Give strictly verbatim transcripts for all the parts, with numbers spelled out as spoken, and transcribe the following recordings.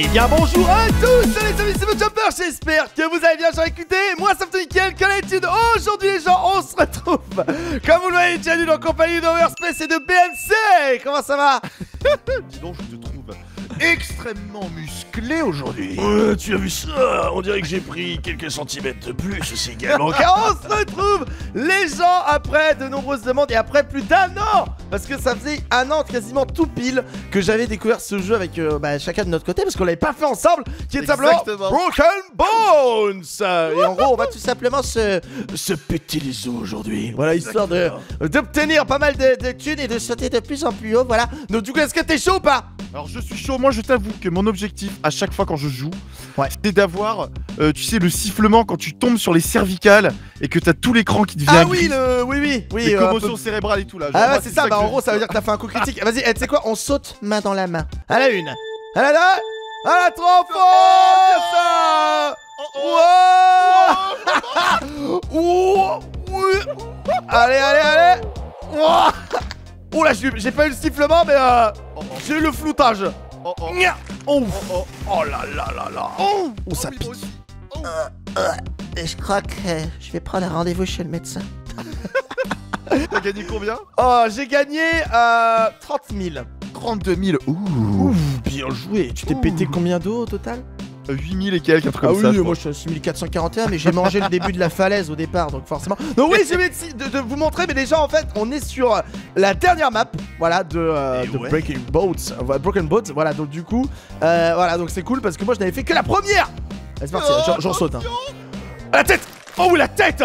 Eh bien bonjour à tous les amis, c'est votre Jumper, j'espère que vous allez bien, j'ai écouté. Moi c'est plutôt nickel, comme d'habitude. Aujourd'hui les gens, on se retrouve, comme vous le voyez, déjà en compagnie d'Overspace et de B M C. Comment ça va? Dis donc, je te trouve extrêmement musclé aujourd'hui. Euh, tu as vu ça? On dirait que j'ai pris quelques centimètres de plus aussi également. Car on se retrouve les gens après de nombreuses demandes et après plus d'un an. Parce que ça faisait un an quasiment tout pile que j'avais découvert ce jeu avec euh, bah, chacun de notre côté. Parce qu'on l'avait pas fait ensemble. Qui est simplement Broken Bones. Et en gros on va tout simplement se, se péter les os aujourd'hui. Voilà, histoire de d'obtenir pas mal de, de thunes et de sauter de plus en plus haut. Voilà. Donc du coup est-ce que t'es chaud ou pas? Alors je suis chaud, moi je t'avoue que mon objectif à chaque fois quand je joue, ouais, c'est d'avoir, euh, tu sais, le sifflement quand tu tombes sur les cervicales et que t'as tout l'écran qui devient ah gris. oui, le, oui, oui, oui. Les euh, commotions peu... cérébrales et tout là. Genre, ah ouais, moi, c'est ça, ça, bah en gros ça veut dire que t'as fait un coup critique. Vas-y, tu sais quoi, on saute main dans la main. À la une, à la deux, à la trois, force. Wow. Allez, allez, allez. Oh là, j'ai pas eu le sifflement, mais euh, oh, oh. J'ai eu le floutage. Oh, oh. Oh. Oh, oh. Oh là là là là. Oh, oh ça pique. Oh. Euh, euh, je crois que euh, je vais prendre un rendez-vous chez le médecin. T'as gagné combien? Oh, j'ai gagné euh, trente mille. trente-deux mille. Ouh. Ouh, bien joué. Tu t'es pété combien d'eau au total? huit mille et quelques, un truc ah comme oui, ça. Oui, moi je suis à six mille quatre cent quarante et un, mais j'ai mangé le début de la falaise au départ, donc forcément. Donc oui, j'ai envie de, de, de vous montrer, mais déjà en fait, on est sur la dernière map, voilà, de, euh, de ouais. Breaking Boats, euh, Broken Boats, voilà, donc du coup, euh, voilà, donc c'est cool parce que moi je n'avais fait que la première. Allez, c'est parti, oh, j'en saute. Hein. La tête. Oh oui, la tête.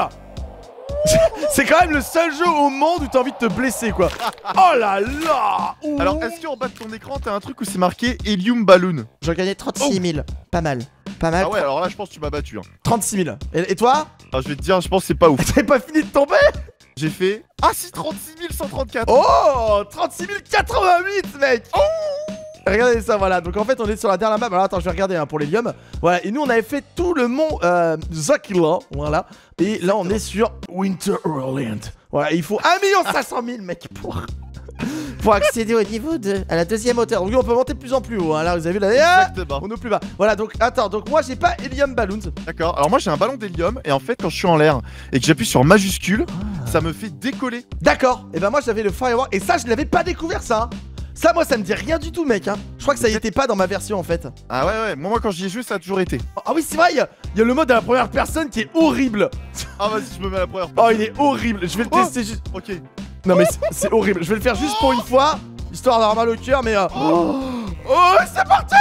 C'est quand même le seul jeu au monde où t'as envie de te blesser quoi. Oh là là. Ouh. Alors est-ce qu'en bas de ton écran t'as un truc où c'est marqué Helium Balloon? J'ai gagné trente-six mille, oh. Pas mal. Pas mal. Ah ouais, alors là je pense que tu m'as battu hein. trente-six mille. Et, et toi? Ah, je vais te dire, je pense que c'est pas ouf. T'avais pas fini de tomber? J'ai fait... Ah si, trente-six mille cent trente-quatre. Oh, trente-six mille quatre-vingt-huit mec. Oh. Regardez ça, voilà, donc en fait on est sur la dernière map. Alors attends, je vais regarder hein, pour l'hélium. Voilà, et nous on avait fait tout le mont euh, Zakila, voilà. Et là on est sur Winterland. Voilà, il faut un million cinq cent mille mec pour... pour accéder au niveau de... à la deuxième hauteur. Donc on peut monter de plus en plus haut, hein. Là vous avez vu là, exactement. On est plus bas. Voilà, donc attends, donc moi j'ai pas Helium Balloons. D'accord, alors moi j'ai un ballon d'hélium. Et en fait quand je suis en l'air et que j'appuie sur majuscule, ah. ça me fait décoller. D'accord, et ben moi j'avais le Firework. Et ça je l'avais pas découvert ça hein. Ça moi ça me dit rien du tout mec hein. Je crois que ça y était pas dans ma version en fait. Ah ouais ouais, moi, moi quand j'y ai joué ça a toujours été. Ah oui c'est vrai, il y, y a le mode à la première personne qui est horrible. Ah vas-y je me mets à la première personne. Oh il est horrible, je vais le oh. tester juste. Ok. Non mais c'est horrible, je vais le faire juste pour une fois, histoire d'avoir mal au cœur mais euh... Oh, oh c'est parti.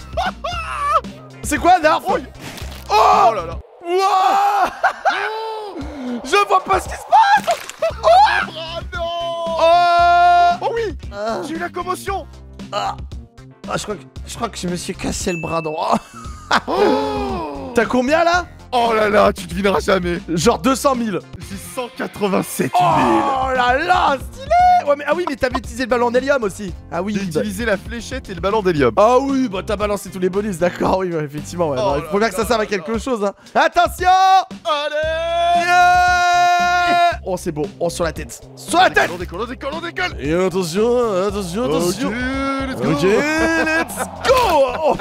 C'est quoi Narf? Oh, oh, oh là là. Wow. Je vois pas ce qui se passe. Oh, oh non. Oh, oh oui ah. J'ai eu la commotion. Ah, ah je, crois que, je crois que je me suis cassé le bras droit. Oh. T'as combien là? Oh là là, tu devineras jamais. Genre deux cent mille. J'ai cent quatre-vingt-sept mille. Oh là là, stylé. Ouais mais ah oui mais t'avais utilisé le ballon d'hélium aussi. Ah oui. J'ai bah... utilisé la fléchette et le ballon d'hélium. Ah oui, bah t'as balancé tous les bonus, d'accord, oui, bah, effectivement, ouais. Oh bah, il faut bien que ça serve à quelque chose, hein. Attention. Allez yeah. Oh c'est beau, oh sur la tête. Sur la tête. On décolle, on décolle, on décolle. Et attention, attention, attention. Ok, let's go. Ok, let's go. Oh.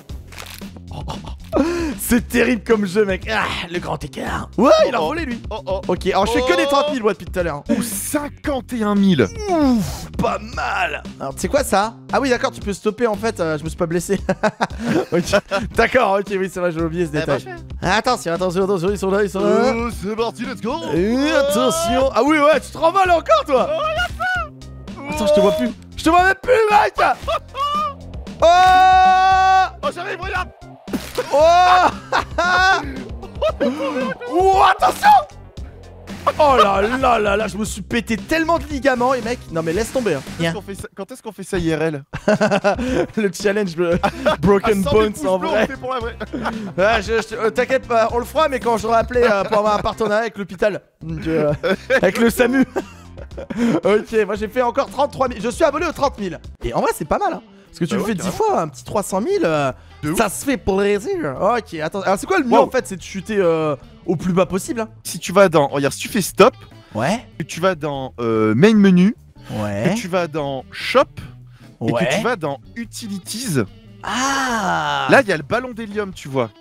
C'est terrible comme jeu mec. Ah, le grand écart. Ouais, oh, il a volé lui. Oh, oh. Ok, alors je fais oh. que des trente mille moi depuis tout à l'heure. Ou cinquante et un mille. Ouf, pas mal. Alors c'est quoi ça? Ah oui d'accord, tu peux stopper en fait, euh, je me suis pas blessé. Ok, d'accord, ok, oui c'est vrai, j'ai oublié ce détail. Ah, attention, attention, attention, ils sont là, ils sont là. Oh, c'est parti, let's go. Et attention. Ah oui ouais, tu te remballes encore toi. Oh, attends, je te vois plus. Je te vois même plus mec. Oh. Oh j'arrive, regarde. Oh. Oh attention. Oh là là là là, je me suis pété tellement de ligaments et mec. Non mais laisse tomber hein. Quand est-ce qu'on fait ça I R L? Le challenge Broken Bones en vrai. Pour la vraie. Ouais, je, je, euh, t'inquiète pas, on le fera mais quand j'aurai appelé euh, pour avoir un partenariat avec l'hôpital. Euh, avec le SAMU. Ok, moi j'ai fait encore trente-trois mille. Je suis abonné aux trente mille. Et en vrai c'est pas mal hein. Parce que tu bah le ouais, fais dix fois, un petit trois cent mille, euh, ça se fait plaisir. Ok, attends, alors c'est quoi le mieux wow. en fait? C'est de chuter euh, au plus bas possible hein. Si tu vas dans, regarde, si tu fais stop, ouais, que tu vas dans euh, main menu, ouais, que tu vas dans shop, ouais, et que tu vas dans utilities, Ah. Là, il y a le ballon d'hélium, tu vois.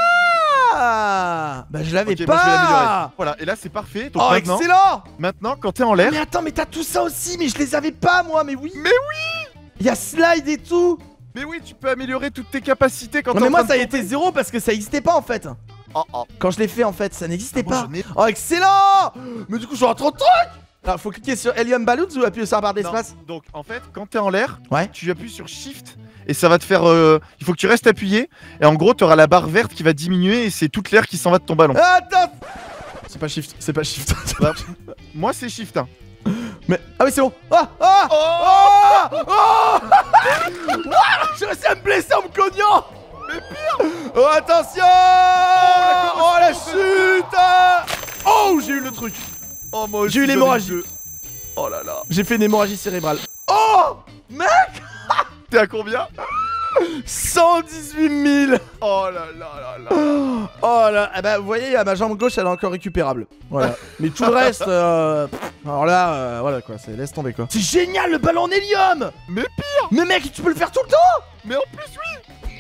Ah. Bah je l'avais Ok, moi, je vais l'améliorer. pas. Voilà, et là, c'est parfait. Donc Oh maintenant, excellent. maintenant, quand t'es en l'air. Mais attends, mais t'as tout ça aussi, mais je les avais pas moi, mais oui. Mais oui. Il y a slide et tout. Mais oui, tu peux améliorer toutes tes capacités quand Non t'es mais en moi train ça a de été tomber. zéro parce que ça existait pas en fait. Oh, oh. Quand je l'ai fait en fait, ça n'existait Ah, moi, pas. j'en ai- Oh excellent. Mais du coup je suis en train de trucs. Alors faut cliquer sur Helium Balloons ou appuyer sur la barre d'espace? Non, donc en fait, quand t'es en l'air, Ouais. tu appuies sur Shift et ça va te faire. euh, Il faut que tu restes appuyé et en gros, t'auras la barre verte qui va diminuer et c'est toute l'air qui s'en va de ton ballon. Attends. C'est pas shift, c'est pas shift. Bah, moi, c'est Shift. Hein. Mais ah oui c'est bon. Ah ah Oh, oh oh. J'ai réussi à me blesser en me cognant. Mais pire. Oh attention. Oh, Oh la la chute. Oh j'ai eu le truc. Oh, moi aussi, J'ai eu j'en ai l'hémorragie. deux. Oh là là. J'ai fait une hémorragie cérébrale. Oh mec. T'es à combien? cent dix-huit mille. Oh là là là là. Oh là, ah bah vous voyez, ma jambe gauche elle est encore récupérable. Voilà. Mais tout le reste, euh, pff, alors là, euh, voilà quoi, c'est laisse tomber quoi. C'est génial le ballon en hélium. Mais pire. Mais mec, tu peux le faire tout le temps. Mais en plus, oui.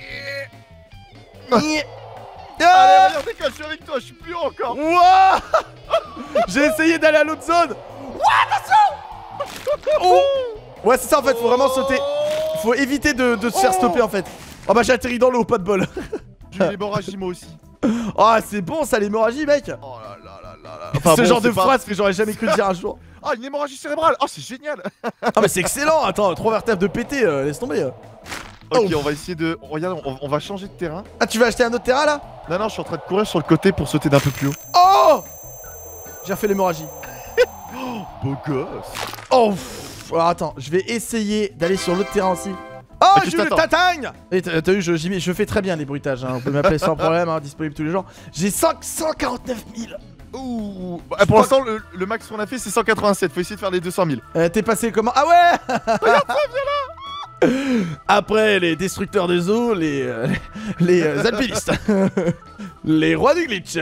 Allez, Allez, regarde, dès que je suis avec toi, je suis plus haut encore. Wouah. J'ai essayé d'aller à l'autre zone. Ouah, attention. Oh. Ouais, c'est ça en fait, faut vraiment sauter. Faut éviter de, de se faire stopper en fait. Oh bah j'ai atterri dans l'eau, pas de bol. J'ai eu l'hémorragie moi aussi. Oh c'est bon ça l'hémorragie mec. Oh là là là là là. Ce Enfin, bon, genre de c'est pas- phrase que j'aurais jamais cru dire un jour. Ah, une hémorragie cérébrale. Oh, c'est génial. Ah mais c'est excellent. Attends, trois vertèbres de pété, euh, laisse tomber. Ok, Oh. on va essayer de. Regarde, on, on va changer de terrain. Ah tu veux acheter un autre terrain là? Non, non, je suis en train de courir sur le côté pour sauter d'un peu plus haut. Oh. J'ai refait l'hémorragie. Beau gosse. Oh pff. Alors attends, je vais essayer d'aller sur l'autre terrain aussi. Oh Ok, j'ai je eu le t'attends. tatagne. Et t'as t'as vu, je, j'y mets- je fais très bien les bruitages, hein. Vous pouvez m'appeler sans problème, hein, disponible tous les jours. J'ai cent quarante-neuf mille. Ouh. Bah, pour l'instant, le, le max qu'on a fait, c'est cent quatre-vingt-sept. Faut essayer de faire les deux cent mille. Euh, T'es passé comment? Ah ouais. Après les destructeurs des eaux, les, euh, les euh, alpinistes. Les rois du glitch.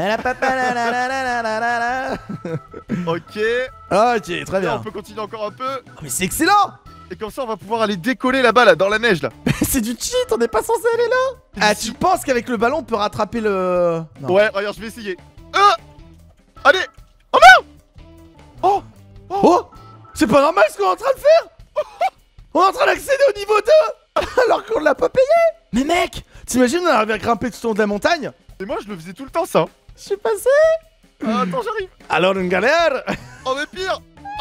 Ok. Ok, très Là, bien. on peut continuer encore un peu. Oh, mais c'est excellent. Et comme ça, on va pouvoir aller décoller là-bas, là, dans la neige, là. C'est du cheat, on n'est pas censé aller là. Ah, tu penses qu'avec le ballon on peut rattraper le... Non. Ouais, regarde, je vais essayer. Euh Allez. Oh non. Oh. Oh, c'est pas normal ce qu'on est en train de faire. On est en train d'accéder au niveau deux alors qu'on l'a pas payé. Mais mec, t'imagines on arrive à grimper tout au long de la montagne? Et moi, je le faisais tout le temps, ça. Je suis passé. Ah, attends, j'arrive. Alors une galère. Oh, mais pire.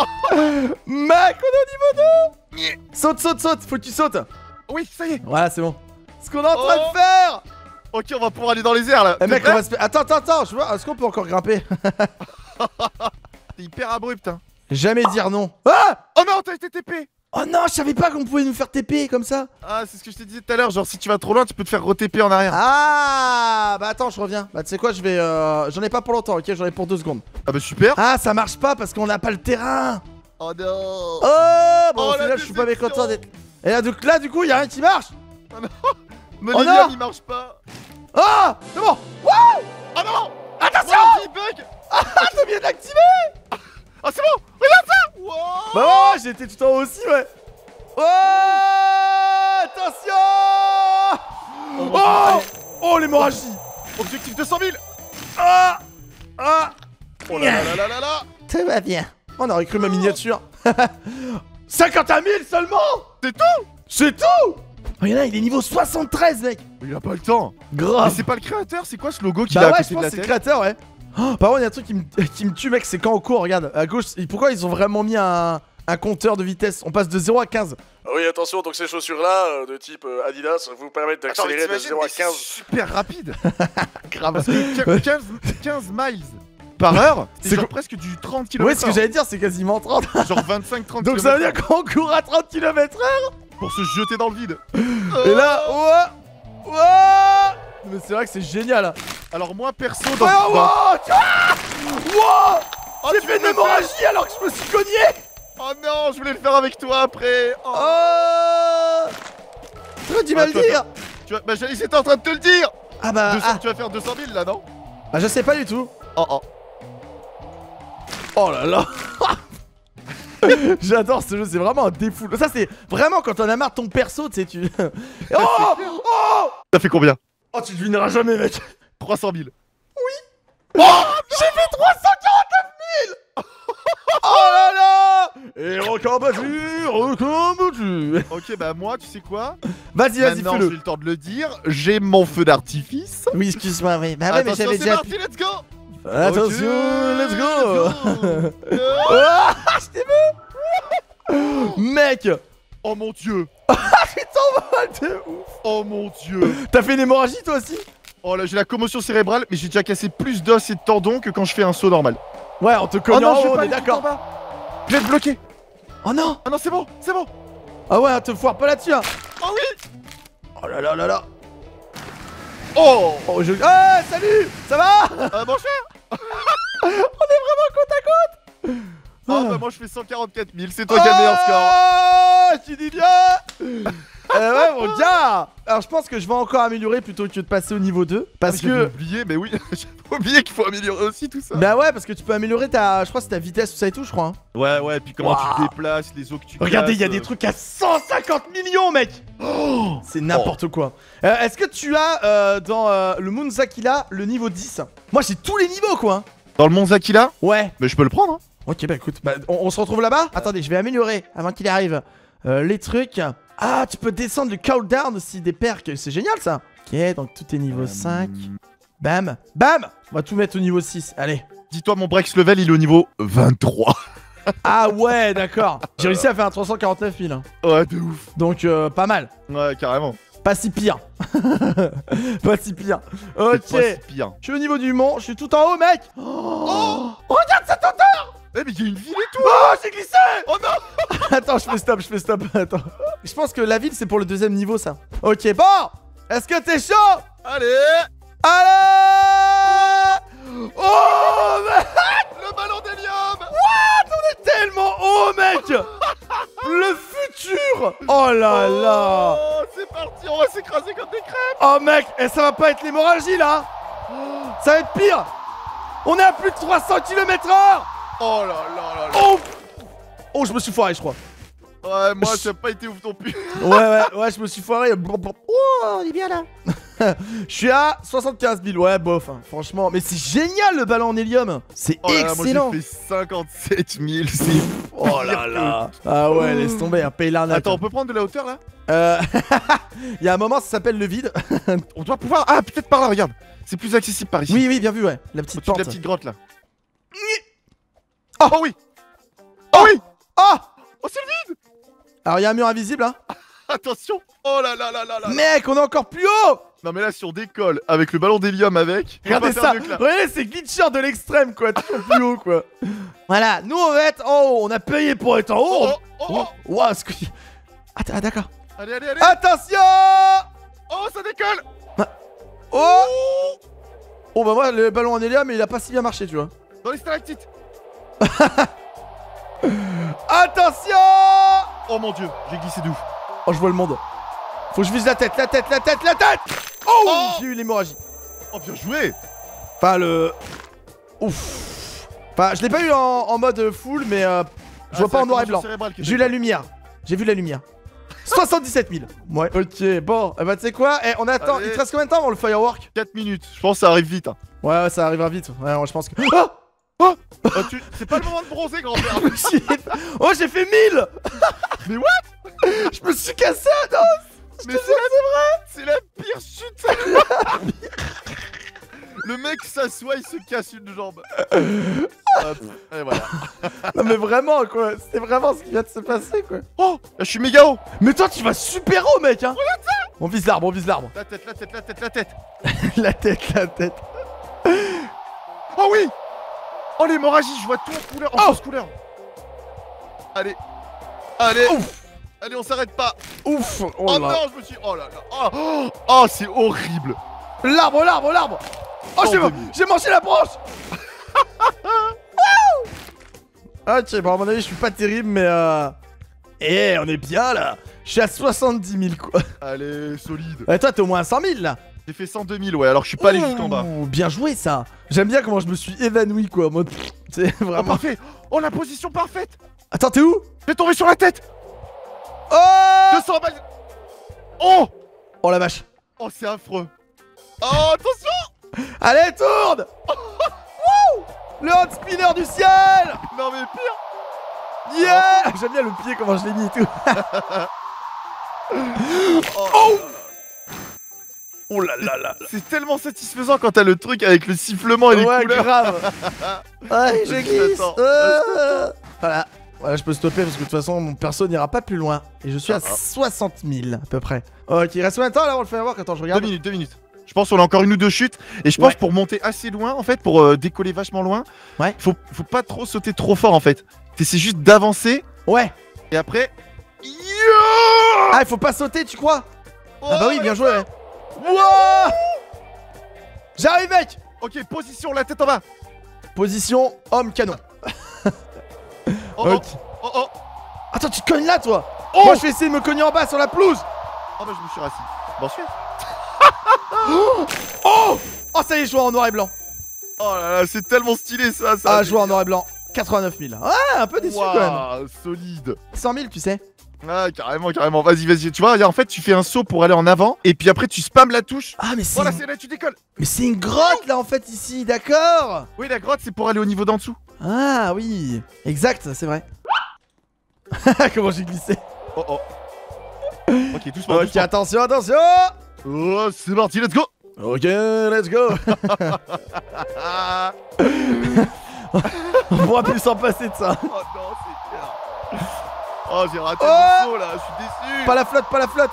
Mec, on est au niveau deux. Saute, saute, saute, faut que tu sautes. Oui, ça y est. Voilà, c'est bon. Ce qu'on est en train Oh. de faire. Ok, on va pouvoir aller dans les airs, là. Eh T'es mec, prêt? on va se faire... Attends, attends, attends, je vois, est-ce qu'on peut encore grimper? C'est hyper abrupt, hein. Jamais dire non. Ah. Oh non, t'as été T P. Oh non, je savais pas qu'on pouvait nous faire T P comme ça. Ah, c'est ce que je t'ai dit tout à l'heure. Genre, si tu vas trop loin, tu peux te faire re-T P en arrière. Ah, bah attends, je reviens. Bah tu sais quoi, je vais... Euh... J'en ai pas pour longtemps, ok? J'en ai pour deux secondes. Ah, bah super. Ah, ça marche pas parce qu'on n'a pas le terrain. Oh non. Oh, bon, Oh, au la final, je suis pas déception. mécontent d'être... Et là, donc, là, du coup, y'a rien qui marche. Mon Oh hélium, non. il marche pas. Ah, c'est bon. Wouh. Oh non. Attention. Oh, il bug. Ah, t'as bien de l'activer. Ah, c'est bon. Regarde ça. Wow. Bah ouais, ouais, j'étais tout en haut aussi, ouais. Oh, attention. Oh, Oh, allez. oh, l'hémorragie. Objectif deux cent mille. Ah, ah. Oh là là là là là là. Tout va bien. On aurait cru ma miniature. cinquante et un mille seulement. C'est tout. C'est tout. Regarde, il est niveau soixante-treize, mec. Il a pas le temps. Mais Grave. c'est pas le créateur, c'est quoi ce logo qu'il a Bah à ouais, côté je de pense la que c'est le tête? créateur, ouais. Oh, par contre, il y a un truc qui me, qui me tue, mec, c'est quand on court, regarde, à gauche. Pourquoi ils ont vraiment mis un, un compteur de vitesse? On passe de zéro à quinze. Oui, attention, donc ces chaussures-là, euh, de type euh, Adidas, vous permettent Attends, mais d'accélérer de t'imagines, zéro à mais c'est quinze. super rapide. Grave. Parce que quinze, quinze miles par heure, c'est C'est genre co- presque du trente kilomètres Ouais, ce que j'allais dire, c'est quasiment trente. Genre vingt-cinq trente Donc ça veut dire qu'on court à trente kilomètres heure. pour se jeter dans le vide. Et là, ouais, ouais. Mais c'est vrai que c'est génial. Alors moi perso dans, Ouais, dans- ouais, tu vois. Wow. Oh, J'ai tu fait une peux le hémorragie alors que je me suis cogné. Oh non, je voulais le faire avec toi après. Oh. Oh. T'aurais dû me Ah, le toi, dire. Tu vois, bah j'étais en train de te le dire. Ah bah, deux cents, ah. Tu vas faire deux cent mille là, non? Bah je sais pas du tout. Oh oh. Oh là là. J'adore ce jeu, c'est vraiment un défoule. Ça, c'est vraiment quand on a marre de ton perso, tu sais, tu. Oh Oh Ça fait combien? Oh, tu devineras jamais, mec. trois cent mille. Oh, j'ai fait trois cent quarante-neuf mille. Oh là là. Et record battu, record battu. Ok, bah moi, tu sais quoi? Vas-y, vas-y, Maintenant, j'ai fais-le. le temps de le dire. J'ai mon feu d'artifice. Oui, excuse-moi, oui. Bah ouais, mais Attention, j'avais c'est déjà. parti, let's go. Attention, Ok, let's go. let's go. Ah, je t'ai vu. Mec. Oh mon dieu. Tu t'envoles de ouf. Oh mon dieu. T'as fait une hémorragie, toi aussi? Oh là, j'ai la commotion cérébrale, mais j'ai déjà cassé plus d'os et de tendons que quand je fais un saut normal. Ouais, on te Oh connaît non, en je vais haut, on pas est aller tout d'accord. en bas. Je vais être bloqué. Oh non. Ah non, c'est bon, c'est bon. Ah ouais, te foire pas là-dessus, hein. Oh oui. Oh là là là là. Oh. Oh, je... Ah, salut. Ça va? Euh, mon cher. On est vraiment côte à côte. Oh bah moi je fais cent quarante-quatre mille, c'est toi qui as le meilleur score. Ah, tu dis bien. Euh, ouais, mon gars. Alors, je pense que je vais encore améliorer plutôt que de passer au niveau deux. Parce J'avais que... oublié, mais oui, j'avais oublié qu'il faut améliorer aussi tout ça. Bah ouais, parce que tu peux améliorer ta... Je crois que c'est ta vitesse, tout ça et tout, je crois, hein. Ouais, ouais, puis comment Waouh. tu te déplaces, les os que tu Regardez, il y a casses, des euh. trucs à cent cinquante millions, mec. Oh. C'est n'importe quoi. Euh, Est-ce que tu as euh, dans euh, le Munzakila le niveau dix? Moi, j'ai tous les niveaux, quoi, hein. Dans le Monzakila? Ouais. Mais je peux le prendre, hein. Ok, bah écoute, bah, on, on se retrouve là-bas. Attendez, je vais améliorer avant qu'il arrive euh, les trucs. Ah, tu peux descendre le countdown aussi des perks. C'est génial, ça. Ok, donc tout est niveau cinq. Bam. Bam. On va tout mettre au niveau six. Allez. Dis-toi, mon Brex level, il est au niveau vingt-trois. Ah ouais, d'accord. J'ai réussi à faire un trois cent quarante-neuf mille. hein. Ouais, de ouf. Donc, euh, pas mal. Ouais, carrément. Pas si pire. Pas si pire. Ok. C'est pas si pire. Je suis au niveau du mont. Je suis tout en haut, mec. Oh, regarde cette hauteur. Eh, mais il y a une ville et tout. Oh, j'ai glissé. Oh non. Attends, je fais stop, je fais stop. Attends. Je pense que la ville, c'est pour le deuxième niveau, ça. Ok, bon. Est-ce que t'es chaud? Allez. Allez. Oh, mec. Le ballon d'hélium. What? On est tellement haut, mec. Le futur. Oh là là. Oh, c'est parti, on va s'écraser comme des crêpes. Oh, mec. Et ça va pas être l'hémorragie, là. Ça va être pire. On est à plus de trois cents kilomètres heure. Oh là là là là. Oh. Oh, je me suis foiré, je crois. Ouais, moi, ça a pas été ouf non plus. Ouais, ouais, ouais, je me suis foiré. Oh, on est bien là. Je suis à soixante-quinze mille, ouais, bof, hein, franchement. Mais c'est génial le ballon en hélium. C'est Oh là là, excellent. moi, j'ai fait cinquante-sept mille, c'est... Oh là là. Ah ouais, laisse tomber, un paye l'arnaque. Attends, on peut prendre de la hauteur là? Euh. Il y a un moment, ça s'appelle le vide. On doit pouvoir... Ah, peut-être par là, regarde. C'est plus accessible par ici. Oui, oui, bien vu, ouais. La petite Au-dessus de porte. la petite grotte là. Oh, Oh oui. Oh oui. Oh. Oh, c'est le vide. Alors, il y a un mur invisible, hein. Attention. Oh là là là là là. Mec, on est encore plus haut. Non mais là, si on décolle avec le ballon d'hélium avec... on va Regardez pas ça. faire mieux que là. Regardez, c'est glitcher de l'extrême, quoi. Toujours plus haut, quoi. Voilà, nous, on va être en haut. On a payé pour être en haut. Oh, oh, oh. Wow, ce que... Ah, ah, d'accord. Allez, allez, allez. Attention. Oh, ça décolle. Oh. Oh, bah moi, le ballon en hélium, il a pas si bien marché, tu vois. Dans les stalactites. Attention. Oh mon dieu, j'ai glissé de ouf. Oh, je vois le monde. Faut que je vise la tête, la tête, la tête, la tête. Oh, Oh. j'ai eu l'hémorragie. Oh, bien joué. Enfin, le... Ouf. Enfin, je l'ai pas eu en, en mode full, mais euh, je Ah, vois c'est pas la en noir et commotion blanc. cérébrale qui J'ai eu fait la lumière. J'ai vu la lumière. soixante-dix-sept mille. Ouais, ok, bon. Eh bah, tu sais quoi? Eh, on attend. Allez. Il te reste combien de temps avant le firework? quatre minutes. Je pense que ça arrive vite. Hein. Ouais, ouais, ça arrivera vite. Ouais, ouais, je pense que. Oh. Oh, oh, tu... C'est pas le moment de bronzer, grand-père. Oh, j'ai fait mille. Mais what? Je me suis cassé un dos. Mais c'est la... C'est la pire chute. Le mec s'assoit, il se casse une jambe. Hop, et voilà. Non, mais vraiment, quoi. C'est vraiment ce qui vient de se passer, quoi. Oh, là, je suis méga haut. Mais toi, tu vas super haut, mec, hein. On vise l'arbre, on vise l'arbre. La tête, la tête, la tête, la tête. La tête, la tête. Oh oui. Oh, l'hémorragie, je vois tout en couleur, en Oh. fausse couleur. Allez. Allez. Ouf. Allez, on s'arrête pas. Ouf. Oh, Oh, là. non, je me suis... Oh là là. Oh, oh, oh, c'est horrible. L'arbre, l'arbre, l'arbre. Oh, Oh, j'ai demi. j'ai mangé la branche. Ok, bon, à mon avis, je suis pas terrible, mais euh... Eh, on est bien, là. Je suis à soixante-dix mille, quoi. Allez, solide. Ouais, toi, t'es au moins à cent mille, là. J'ai fait cent deux mille, ouais, alors je suis pas allé jusqu'en bas. Ouh, bien joué, ça. J'aime bien comment je me suis évanoui, quoi, en mode... Tu C'est Oh, vraiment... parfait. Oh, la position parfaite. Attends, t'es où? Je vais tomber sur la tête. Oh deux cents balles. Oh. Oh la vache. Oh, c'est affreux. Oh, attention. Allez, tourne. Wouh. Le hand spinner du ciel. Non, mais pire. Yeah. J'aime bien le pied, comment je l'ai mis et tout. Oh, Oh. Oh là là là. c'est tellement satisfaisant quand t'as le truc avec le sifflement et les Ouais, couleurs. grave. Ouais, je Je glisse. t'attends. Euh. Voilà. Voilà, je peux stopper parce que de toute façon, mon perso n'ira pas plus loin. Et je suis à Ah, ah. soixante mille à peu près. Ok, il reste combien de temps là avant le firework? Attends, je Deux regarde. minutes, deux minutes. Je pense qu'on a encore une ou deux chutes. Et je pense Ouais. pour monter assez loin, en fait, pour euh, décoller vachement loin, Ouais. faut, faut pas trop sauter trop fort, en fait. T'essaies juste d'avancer Ouais. et après. Ah, il faut pas sauter, tu crois? Ah bah oui, bien joué. Ouais. Wow. J'arrive, mec. Ok, position, la tête en bas. Position homme canon. Oh, Ok. oh, oh, oh. Attends, tu te cognes là, toi? Oh. Moi, je vais essayer de me cogner en bas sur la pelouse. Oh, bah, je me suis rassis. Bon, suis. Oh. Oh, ça y est, je joue en noir et blanc. Oh là là, c'est tellement stylé ça. ça Ah, je joue en noir et blanc. quatre-vingt-neuf mille. Ouais, un peu déçu quand même. Waouh, solide. cent mille, tu sais. Ah, carrément, carrément. Vas-y, vas-y. Tu vois, en fait, tu fais un saut pour aller en avant et puis après, tu spammes la touche. Ah, mais c'est Voilà, une... c'est là, tu décolles. mais c'est une grotte là en fait ici, d'accord. Oui, la grotte, c'est pour aller au niveau d'en dessous. Ah oui, exact, c'est vrai. Comment j'ai glissé. Oh, oh. Ok, doucement. Ok, doucement. attention, attention. Oh, c'est parti, let's go. Ok, let's go. Ah. On pourra plus s'en passer de ça. Oh non, c'est clair. Oh, j'ai raté Oh. le saut là, je suis déçu. Pas la flotte, pas la flotte.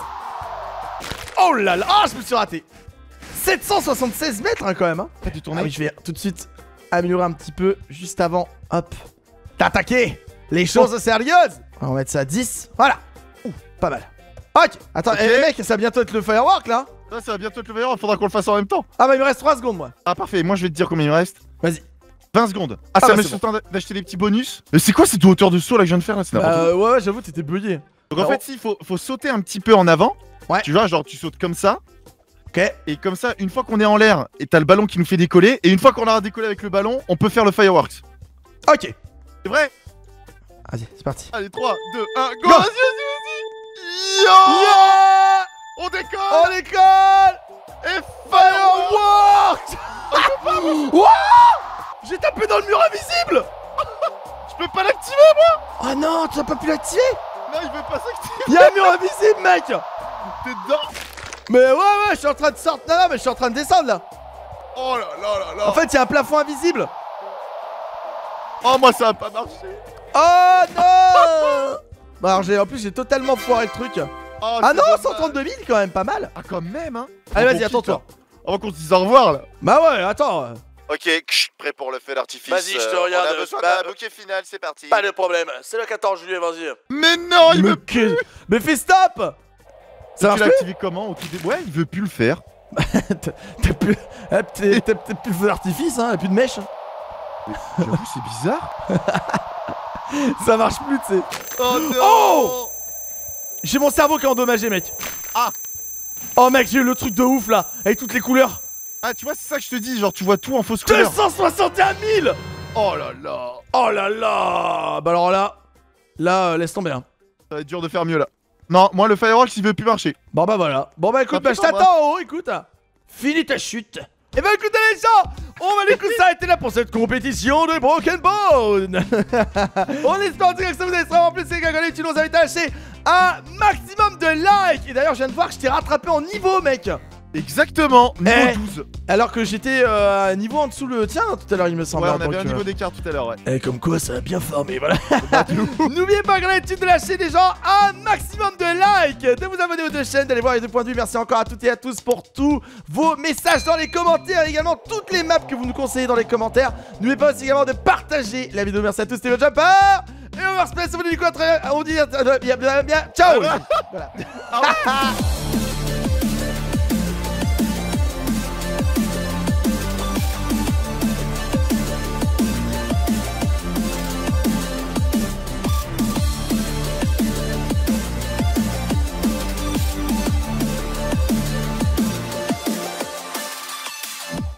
Oh là là, ah, je me suis raté. sept cent soixante-seize mètres hein, quand même. Hein. Pas du Ah tourner. oui, je vais tout de suite améliorer un petit peu juste avant. Hop. D'attaquer les choses sérieuses. On va mettre ça à dix. Voilà. Ouh, pas mal. Ok. Attends, Ok. eh, mec, ça va bientôt être le firework là. Ça, ça va bientôt être le meilleur, il faudra qu'on le fasse en même temps. Ah bah il me reste trois secondes moi. Ah, parfait, moi je vais te dire combien il me reste. Vas-y. vingt secondes. Ah, Ah, ça bah, me c'est laisse le temps d'acheter des petits bonus. Mais c'est quoi cette hauteur de saut là que je viens de faire là? C'est n'importe quoi. Euh, ouais, ouais, j'avoue, t'étais bugué. Donc en non. fait, si, faut, faut sauter un petit peu en avant. Ouais. Tu vois, genre tu sautes comme ça. Ok. Et comme ça, une fois qu'on est en l'air, et t'as le ballon qui nous fait décoller. Et une fois qu'on aura décollé avec le ballon, on peut faire le fireworks. Ok. C'est vrai? Vas-y, c'est parti. Allez, trois, deux, un, go! Go. Vas-y, vas-y, vas-y! Yo! Yeah. On décolle! On décolle. Et Fireworks. Wouah. J'ai tapé dans le mur invisible. Je peux pas l'activer, moi! Oh non, tu n'as pas pu l'activer. Non, il veut pas s'activer! Il y a un mur invisible, mec. T'es dedans! Mais ouais, ouais, je suis en train de sortir. Non, non, mais je suis en train de descendre là. Oh là là là là! En fait, il y a un plafond invisible. Oh, moi ça a pas marché! Oh non. Bah alors, j'ai en plus, j'ai totalement foiré le truc. Oh, Ah c'est non, dommage. cent trente-deux mille quand même, pas mal. Ah, quand même, hein! Allez, Faut vas-y, qu'on attends-toi. quitte, là. Avant qu'on se dise au revoir là! Bah ouais, attends. Ok, ksh, prêt pour le feu d'artifice. Vas-y, je te Euh, regarde, On a besoin bah, d'un bouquet final, c'est parti. Pas de problème, c'est le quatorze juillet, vas-y. Mais non, il Mais, veut que- mais fais stop. Ça Tu marche l'as plus. activé comment au tout début? Ouais, il veut plus le faire. T'as plus, eh, t'es- t'as peut-être plus de feu d'artifice, hein, et plus de mèche. J'avoue, c'est bizarre. Ça marche plus, tu sais. Oh non! Oh! J'ai mon cerveau qui est endommagé, mec. Ah. Oh mec, j'ai eu le truc de ouf là, avec toutes les couleurs. Ah, tu vois, c'est ça que je te dis, genre tu vois tout en fausse deux couleur. cent soixante et un mille. Oh là là! Oh là là. Bah alors là, là, euh, laisse tomber. Hein. Ça va être dur de faire mieux là. Non, moi le fireworks il veut plus marcher. Bon bah voilà. Bon bah écoute, Bah, bah je putain, t'attends en haut, écoute. Finis ta chute. Et bah écoutez les gens, on va les coups s'arrêter là pour cette compétition de Broken Bone. On espère en tout cas que ça vous a extrêmement plu, c'est Gagolé, tu nous invites à lâcher un maximum de likes. Et d'ailleurs je viens de voir que je t'ai rattrapé en niveau, mec. Exactement, niveau Eh. douze. Alors que j'étais euh, à niveau en dessous le tien tout à l'heure il me semble. Ouais, hein, on avait donc, un euh, niveau d'écart tout à l'heure, ouais. Et comme quoi ça a bien formé, voilà. N'oubliez pas, gratitude de lâcher des gens un maximum de likes, de vous abonner aux deux chaînes, d'aller voir les deux points de vue. Merci encore à toutes et à tous pour tous vos messages dans les commentaires, également toutes les maps que vous nous conseillez dans les commentaires. N'oubliez pas aussi également de partager la vidéo. Merci à tous, c'était votre Jumper. Et on va se placer, on vous dit quoi, très- on dit euh, bien, bien, bien, ciao. Voilà.